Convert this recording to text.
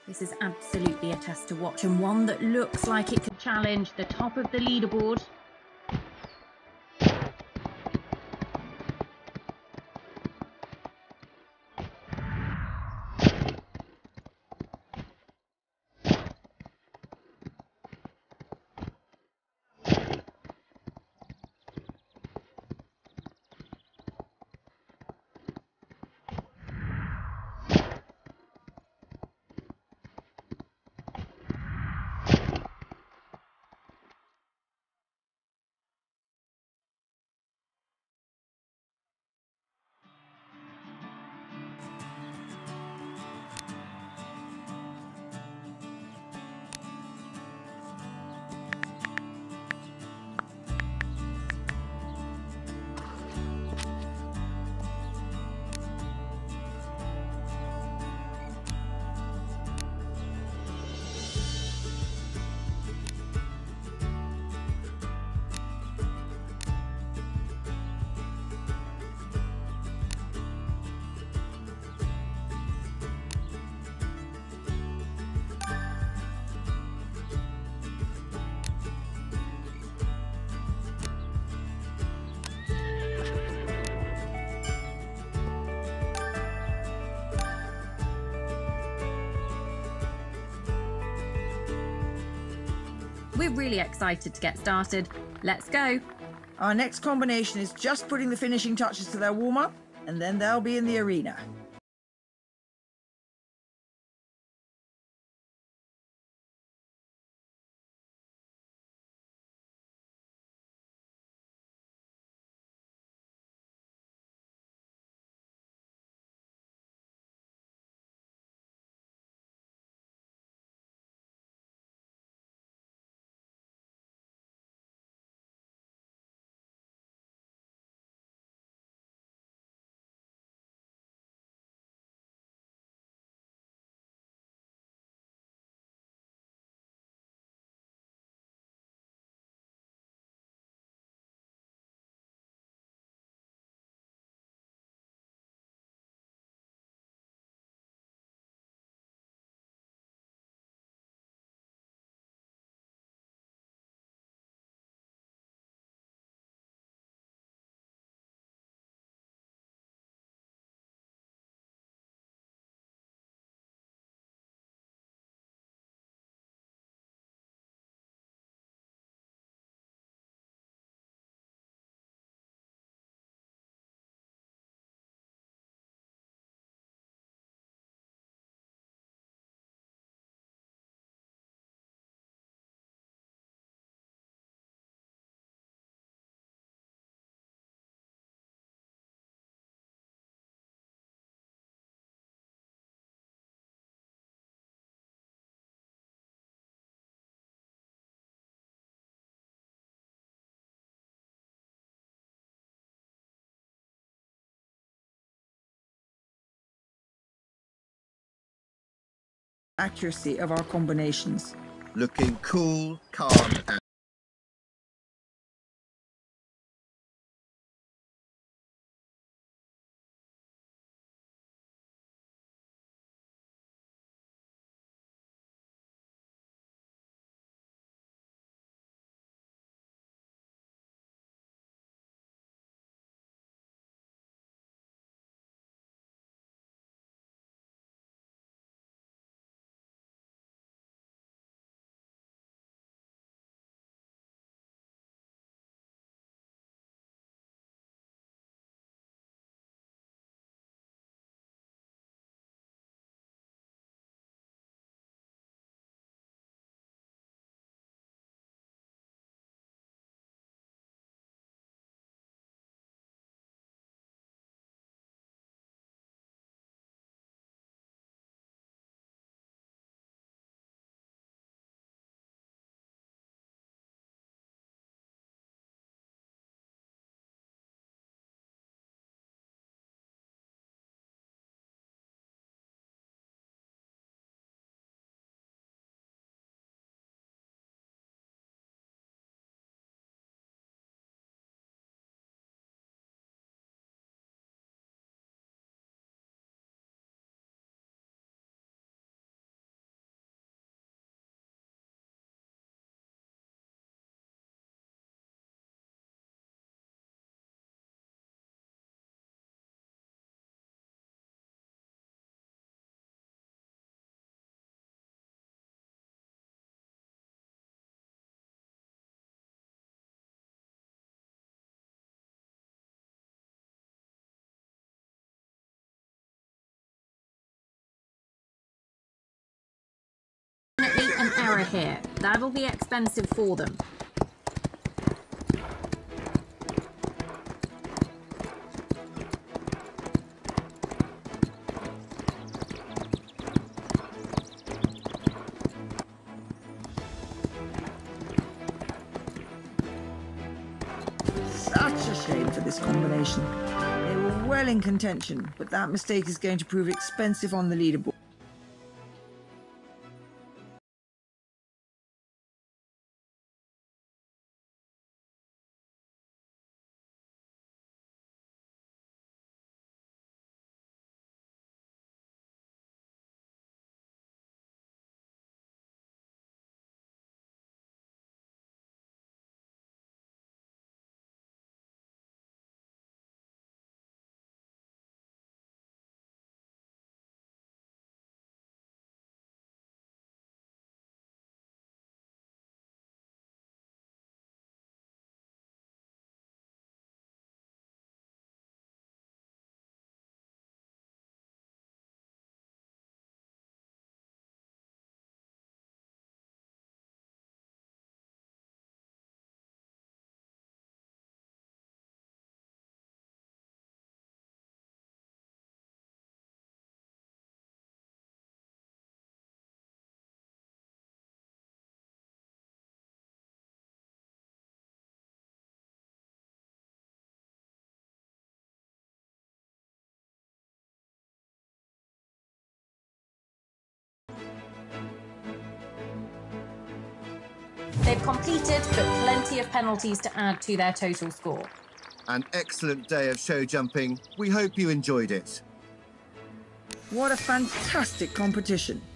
This is absolutely a test to watch, and one that looks like it could challenge the top of the leaderboard. We're really excited to get started. Let's go. Our next combination is just putting the finishing touches to their warm-up, and then they'll be in the arena. Accuracy of our combinations. Looking cool, calm and error here. That'll be expensive for them. Such a shame for this combination. They were well in contention, but that mistake is going to prove expensive on the leaderboard. They've completed, but plenty of penalties to add to their total score. An excellent day of show jumping. We hope you enjoyed it. What a fantastic competition.